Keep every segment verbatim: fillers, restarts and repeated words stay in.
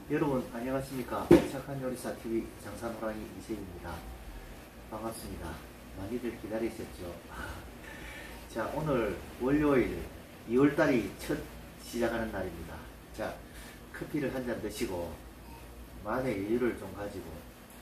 여러분 안녕하십니까. 착한 요리사 티비 장산호랑이 이세입니다. 반갑습니다. 많이들 기다리셨죠. 자, 오늘 월요일 이월달이 첫 시작하는 날입니다. 자, 커피를 한 잔 드시고 만의 여유를 좀 가지고,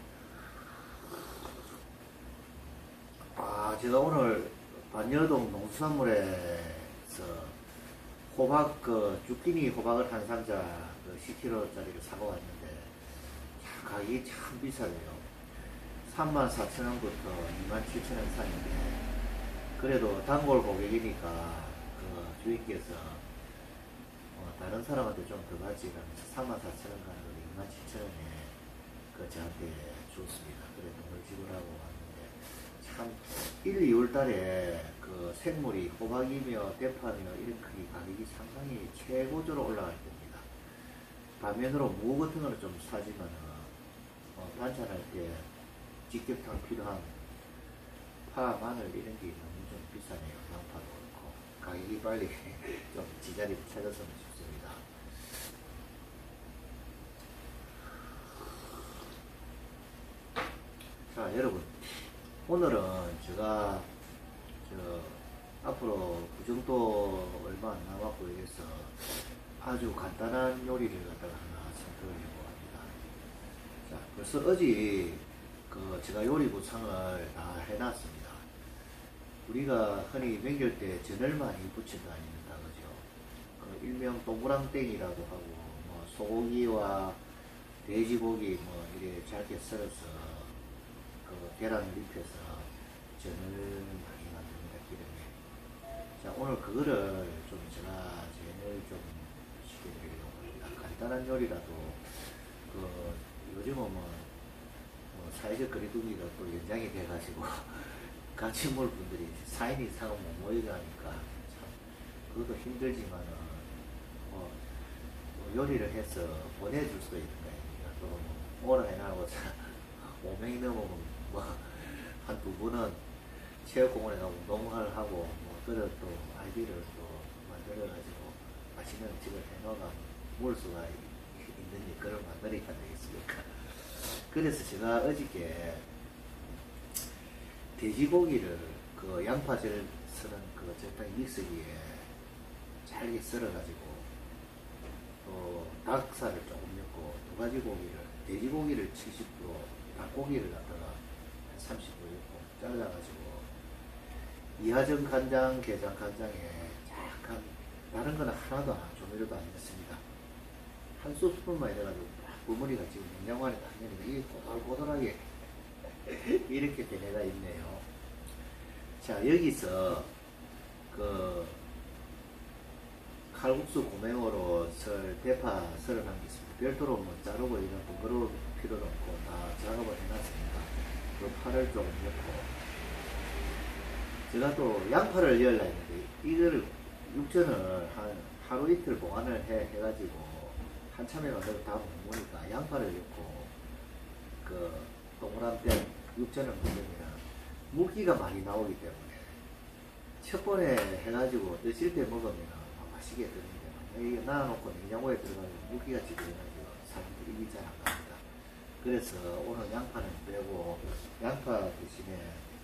아 제가 오늘 반여동 농수산물에서 호박, 그 주끼니 호박을 한 상자 그 십 킬로그램짜리를 사고 왔는데, 야, 가격이 참 비싸네요. 삼만 사천 원부터 이만 칠천 원 사이인데, 그래도 단골 고객이니까 그 주인께서 어, 다른 사람한테 좀 더 가지 가면서 삼만 사천 원 가는 걸 이만 칠천 원에 그 저한테 줬습니다. 그래 돈을 지불하고 왔는데, 참 일, 이월 달에 그 생물이 호박이며 대파며 이런 크기 가격이 상당히 최고조로 올라갈 겁니다. 반면으로 무 같은 거는 좀 사지만은 어, 반찬할 때 직격탕 필요한 파, 마늘 이런 게 너무 좀 비싸네요. 양파도 그렇고 가격이 빨리 좀 지자리를 찾았으면 싶습니다. 자, 여러분, 오늘은 제가 저 앞으로 구정도 얼마 안 남았고 해서 아주 간단한 요리를 갖다가 하나 선보이려고 합니다. 자, 벌써 어제 그 제가 요리 구상을 다 해놨습니다. 우리가 흔히 맹길 때 전을 많이 부친 거 아닙니까, 그죠? 그 일명 동그랑땡이라고 하고, 뭐 소고기와 돼지고기 뭐 이렇게 잘게 썰어서 그 계란을 입혀서 전을 많이 만듭니다, 기름에. 자, 오늘 그거를 좀 제가 전을 좀 시켜드리려고 합니다. 간단한 요리라도 그 요즘은 뭐, 뭐 사회적 거리두기가 또 연장이 돼가지고 같이 먹을 분들이 사 인 이상은 못 모이게 하니까 참 그것도 힘들지만은 뭐, 뭐 요리를 해서 보내줄 수도 있는 거 아닙니까? 또 뭐 오라 해놔고 오 명이 넘으면 뭐 한 두 분은 체육공원에 가고 운동을 하고, 뭐 그런 또 아이디를 또 만들어가지고 맛있는 음식을 해놓아가 먹을 수가 있는 그런 만들어야 되겠습니까? 그래서 제가 어저께 돼지고기를 그 양파질 쓰는 그 적당히 믹서기에 잘게 썰어가지고, 또 닭살을 조금 넣고 두 가지 고기를, 돼지고기를 칠십 퍼센트, 닭고기를 갖다가 삼십 퍼센트 넣고 잘라가지고 이하전 간장, 게장 간장에 약간 다른 거는 하나도 안, 조미료도 안 넣습니다. 한 소스푼만 해가지고 버무리가 지금 냉장고 안에 다 있으니까 이게 꼬들꼬들하게 이렇게 된 애가 있네요. 자, 여기서 그 칼국수 고명으로 썰 대파 썰어 남겼습니다. 별도로 뭐 자르고 이런 번거로울 필요는 없고 다 작업을 해놨습니다. 그 파를 조금 넣고, 제가 또 양파를 열라 했는데 이거를 육전을 한 하루 이틀 보관을 해, 해가지고 한참에 만들어 다 못 먹으니까 양파를 넣고 그 동그란땡 육전을 먹으면 물기가 많이 나오기 때문에 첫 번에 해가지고 드실 때 먹으면 맛있게 드는데, 이게 놔놓고 냉장고에 들어가면 물기가 지져가지고 사람들이 입이 잘 안 갑니다. 그래서 오늘 양파는 빼고 양파 대신에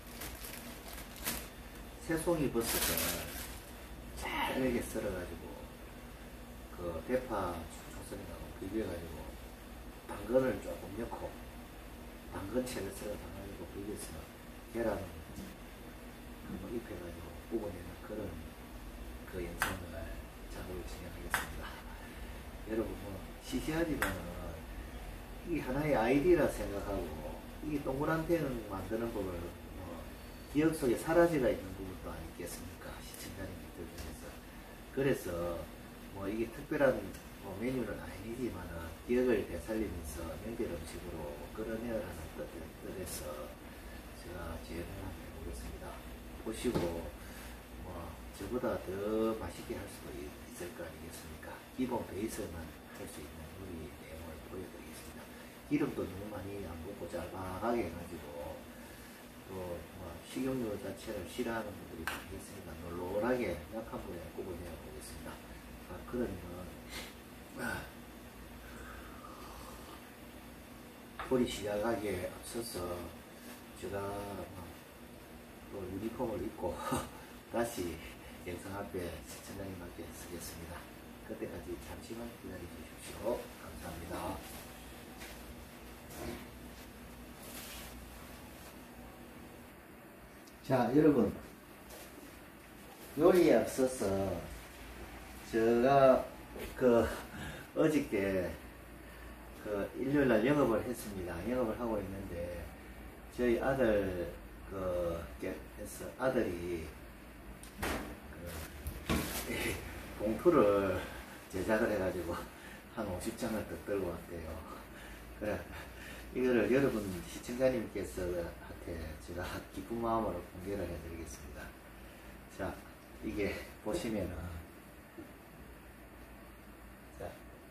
새송이 버섯을 잘게 썰어가지고 그 대파 초선이라고 비벼가지고 당근을 조금 넣고 당근채를 썰어 담가지고 비벼서 계란 한번 입혀가지고 구워내는 그런 그 영상을 작업을 진행하겠습니다. 여러분 뭐 시시하지만은 이 하나의 아이디어라 생각하고, 이 동그란땡 만드는 법을 뭐 기억 속에 사라져가 있는 부분도 아니겠습니까? 시청자님들 중에서. 그래서 뭐 이게 특별한 뭐 메뉴는 아니지만은 기억을 되살리면서 명절 음식으로 끌어내라는 뜻에서 제가 재현을 한번 해보겠습니다. 보시고 뭐 저보다 더 맛있게 할 수도 있을 거 아니겠습니까? 기본 베이스만 할 수 있는 요리 내용을 보여드리겠습니다. 기름도 너무 많이 안 붓고 짤막하게 해가지고, 또 뭐 식용유 자체를 싫어하는 분들이 많이 있으니까 놀놀하게 약한 불에 구워내어 보겠습니다. 아, 그러면 아, 볼이 시작하기에 앞서서 제가 또 유니폼을 입고 다시 영상 앞에 시청자님 앞에 서겠습니다. 그때까지 잠시만 기다려 주십시오. 감사합니다. 자, 여러분, 요리에 앞서서 제가 그 어저께 그 일요일날 영업을 했습니다. 영업을 하고 있는데 저희 아들 그 해서 아들이 그 봉투를 제작을 해가지고 한 오십 장을 더 들고 왔대요. 그래 이거를 여러분 시청자님께서 한테 제가 기쁜 마음으로 공개를 해드리겠습니다. 자, 이게 보시면은 자,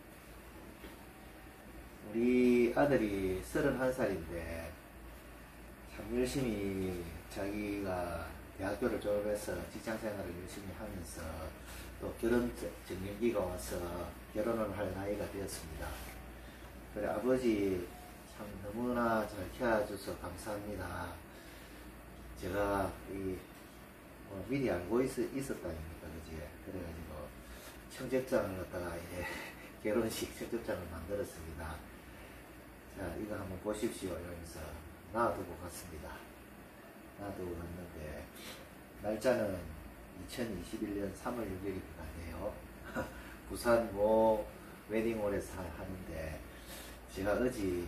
우리 아들이 서른한 살인데 참 열심히 자기가 대학교를 졸업해서 직장생활을 열심히 하면서 또 결혼 정년기가 와서 결혼을 할 나이가 되었습니다. 그래 아버지 참 너무나 잘 키워줘서 감사합니다. 제가 이 뭐 미리 알고 있, 있었다니까 그지? 그래가지고 청첩장을 갖다가 이제 결혼식 청첩장을 만들었습니다. 자, 이거 한번 보십시오. 이러면서 놔두고 갔습니다. 놔두고 갔는데 날짜는 이천이십일 년 삼월 육일이 같네요. 부산 모 웨딩홀에서 하는데 제가 어제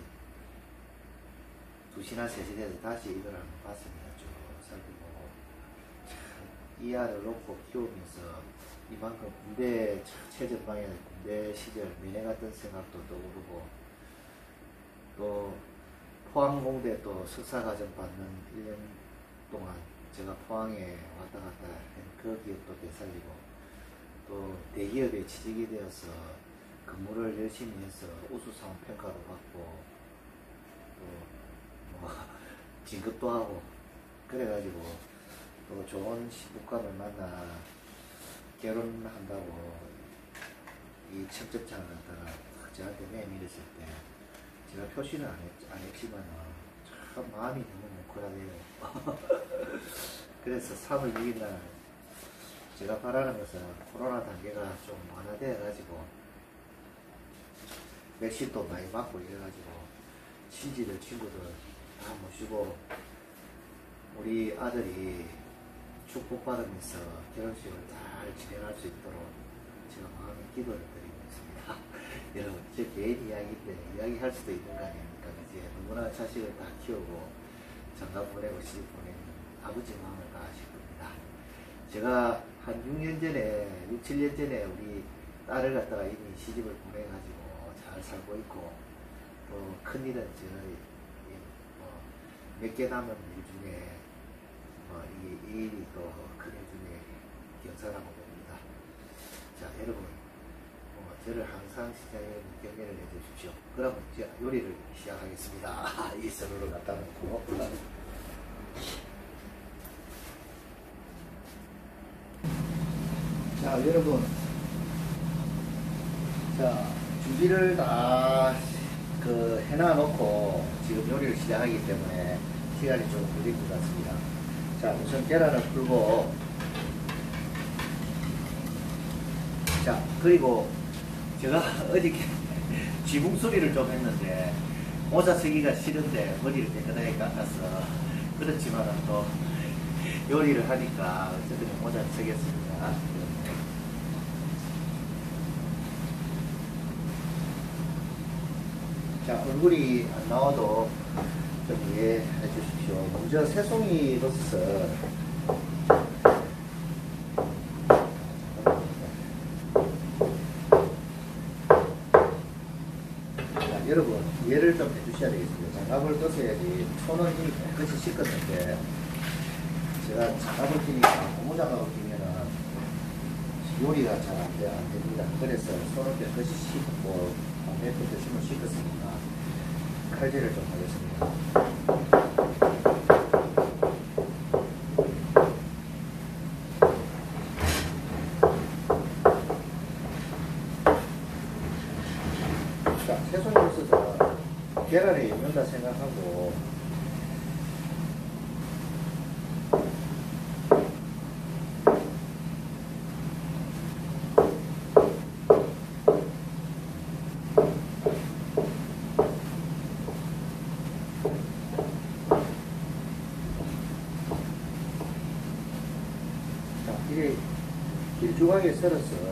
두 시나 세 시 돼서 다시 이걸 한번 봤습니다. 쭉 살펴보고 이 아를 놓고 키우면서 이만큼 군대 최전방에 군대 시절 면회 갔던 생각도 떠오르고 또 포항공대 또 석사과정 받는 일 년 동안 제가 포항에 왔다 갔다 한 그 기억도 되살리고 또 대기업에 취직이 되어서 근무를 열심히 해서 우수상 평가도 받고 또 뭐 진급도 하고 그래가지고 또 좋은 시부감을 만나 결혼한다고 이 청첩장을 갖다가 저한테 내밀었을 때 제가 표시는 안, 했, 안 했지만 참 마음이 너무 뭉클하네요. 그래서 삼월 육일 날 제가 바라는 것은 코로나 단계가 좀 완화되어 가지고 백신도 많이 맞고 이래가지고 친지들 친구들 다 모시고 우리 아들이 축복받으면서 결혼식을 잘 진행할 수 있도록 제가 마음의 기도를 드리고 있습니다. 여러분 제 개인 이야기인데 이야기할 수도 있는 거 아닙니까? 이제 너무나 자식을 다 키우고 장가 보내고 시집 보내는 아버지 마음을 다 아실 겁니다. 제가 한 육 년 전에 육, 칠 년 전에 우리 딸을 갖다가 이미 시집을 보내가지고 잘 살고 있고 또 큰일은 저희 뭐 몇 개 남은 일 중에 뭐 이, 이 일이 또 큰일 중에 경사라고 봅니다. 자, 여러분 뭐 저를 항상 시장에 경례를 해주십시오. 그러면 이제 요리를 시작하겠습니다. 이 서로를 갖다 놓고 자, 여러분 자, 준비를 다 그 해놔 놓고 지금 요리를 시작하기 때문에 시간이 좀 걸릴 것 같습니다. 자, 우선 계란을 풀고 자, 그리고 제가 어저께 지붕 소리를 좀 했는데 모자 쓰기가 싫은데 머리를 깨끗하게 깎아서 그렇지만 또 요리를 하니까 어쨌든 모자를 쓰겠습니다. 자, 얼굴이 안 나와도 좀 이해해 주십시오. 먼저 새송이로서 자, 여러분 이해를 좀 해주셔야 되겠습니다. 장갑을 떴어야지 손은 이미 깨끗이 씻었는데 제가 장갑을 끼니까 고무장갑을 끼면은 요리가 잘 안 됩니다. 그래서 손을 깨끗이 씻고 깨끗이 손을 씻었으니까 칼질을 좀 하겠습니다. 자, 새송이를 써서 계란에 익는다 생각하고 자, 이게 길쭉하게 썰었어.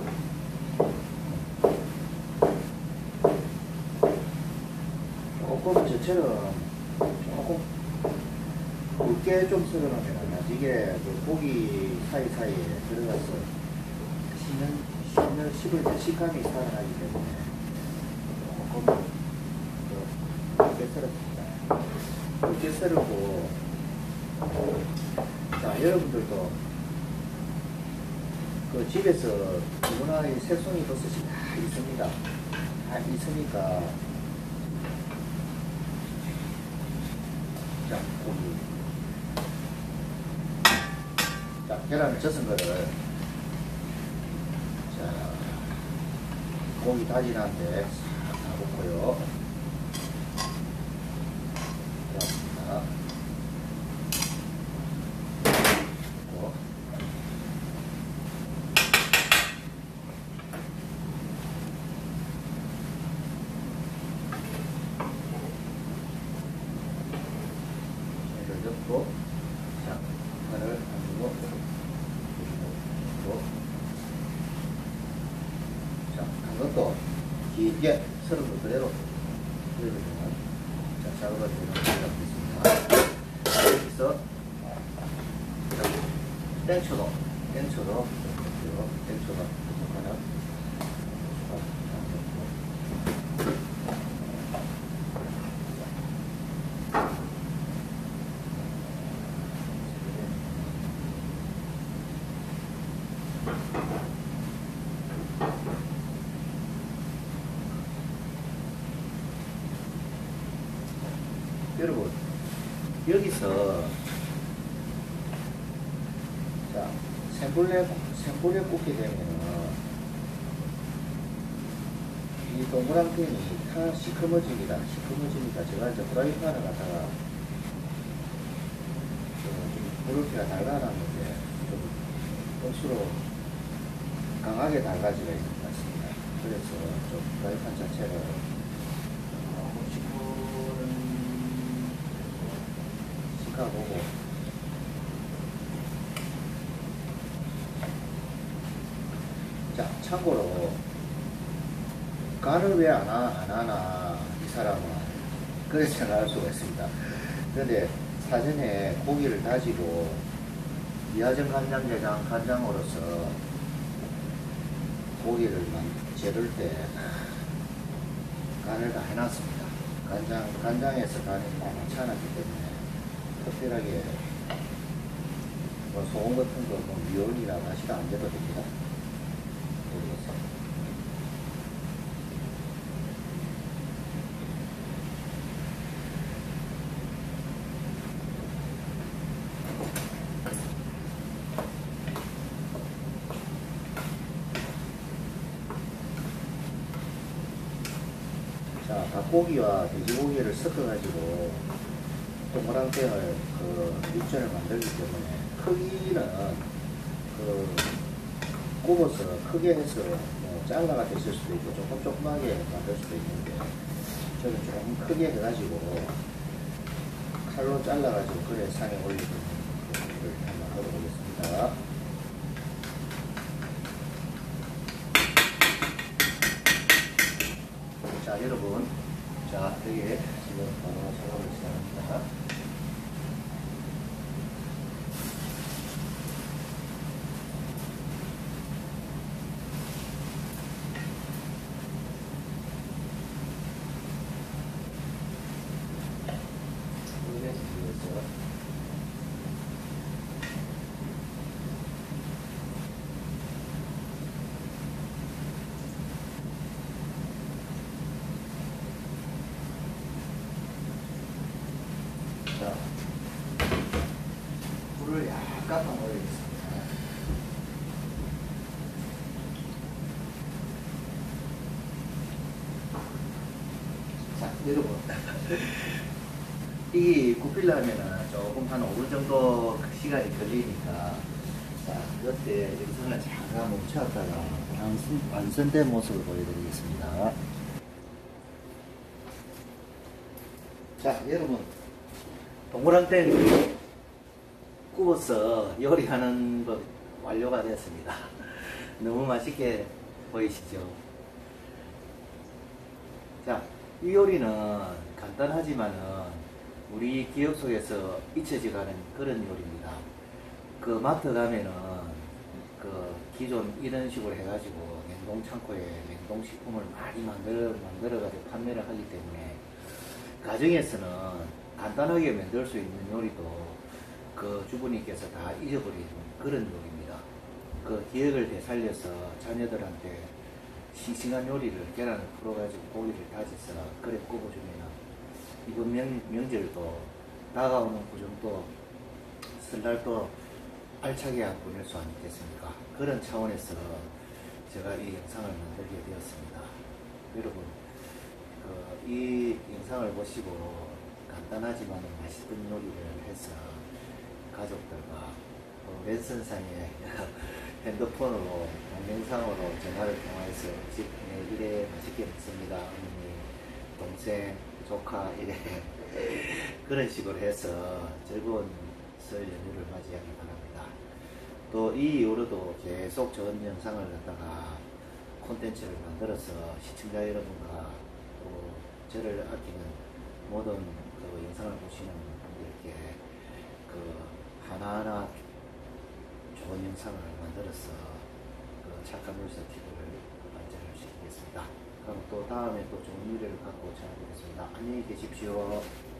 조금 저처럼 조금 굵게 좀 썰어놓으면 나중에 그 고기 사이사이에 들어가서 씹는, 씹는, 씹을 때 식감이 살아나기 때문에 조금 굵게 썰었습니다. 굵게 썰고, 자, 여러분들도 그 집에서 누구나 이 새송이 버섯이 다 있습니다. 다 있으니까 자, 고기. 자, 계란을 젓은 거를 자, 고기 다지는데 싹 놔놓고요. 자, 넣고, 자, 하나를 한두고, 그리고, 자, 한 것도 길게 썰은 거 그대로, 그대로 자, 작업을 해보겠습니다. 여기서, 땡초도, 땡초도, 그리고 땡초도, 하나, 여러분, 여기서 자, 생불레, 생불레 굽게 되면은 이 동그란 팬이 다 시커머집니다. 시커머지니까 제가 이제 프라이팬을 갖다가 그렇게가 달가놨는데 좀 억수로 강하게 달가지가 있는 것 같습니다. 그래서 좀 프라이팬 자체를 보고 자, 참고로 간을 왜 안 안 하나 이 사람은 그렇게 생각할 수가 있습니다. 그런데 사전에 고기를 다지고 미화전 간장게장 간장으로서 고기를 재를 때 간을 다 해놨습니다. 간장, 간장에서 간이 다 괜찮았기 때문에 특별하게 뭐 소금 같은 거 뭐 미온이나 맛이가 안 돼도 됩니다. 모르겠어요. 자, 닭고기와 돼지고기를 섞어가지고 동그란 땡을 그 육전을 만들기 때문에 크기는 그 굽어서 크게 해서 뭐 잘라가 됐을 수도 있고 조금 조그맣게 만들 수도 있는데 저는 조금 크게 해가지고 칼로 잘라가지고 그래 상에 올리는 걸 한번 해보겠습니다. 자, 여러분, 자, 여기에 지금 바로 작업을 시작합니다. 여러분, 이 굽히려면은 조금 한 오 분 정도 시간이 걸리니까, 자, 이때 영상을 잠깐 멈췄다가 완성, 완성된 모습을 보여드리겠습니다. 자, 여러분, 동그랑땡 구워서 요리하는 법 완료가 됐습니다. 너무 맛있게 보이시죠? 자, 이 요리는 간단하지만은 우리 기억 속에서 잊혀져가는 그런 요리입니다. 그 마트 가면은 그 기존 이런 식으로 해가지고 냉동 창고에 냉동식품을 많이 만들어, 만들어가지고 판매를 하기 때문에 가정에서는 간단하게 만들 수 있는 요리도 그 주부님께서 다 잊어버리는 그런 요리입니다. 그 기억을 되살려서 자녀들한테 싱싱한 요리를 계란을 풀어가지고 고기를 다져서 그래 굽어주면은 이번 명, 명절도 다가오는 구정도 설날도 알차게 보낼 수 아니겠습니까? 그런 차원에서 제가 이 영상을 만들게 되었습니다. 여러분, 그, 이 영상을 보시고 간단하지만 맛있던 요리를 해서 가족들과 또 랜선상에 핸드폰으로 동영상으로 전화를 통화해서 음식 네, 이래 맛있게 먹습니다. 어머니, 동생, 조카 이래 그런 식으로 해서 즐거운 설 연휴를 맞이하기 바랍니다. 또 이 이후로도 계속 좋은 영상을 갖다가 콘텐츠를 만들어서 시청자 여러분과 또 저를 아끼는 모든 그 영상을 보시는 분들께 그 하나하나 좋은 영상을 만들어서 그 착한 물사 티비를 발전을 시키겠습니다. 그럼 또 다음에 또 좋은 일을 갖고 찾아뵙겠습니다. 안녕히 계십시오.